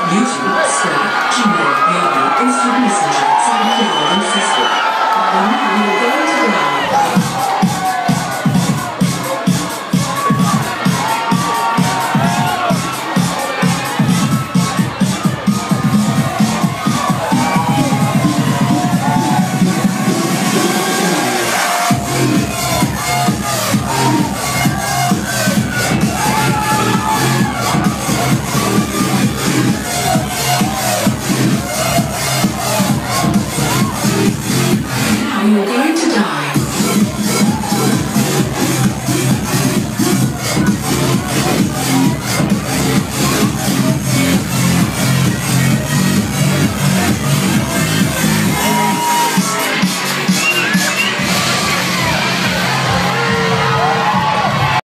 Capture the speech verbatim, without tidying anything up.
YouTube, Skype, Gmail, Yahoo, Instant Messenger, SoundCloud, and Facebook. And now you're going to die. You're going to die.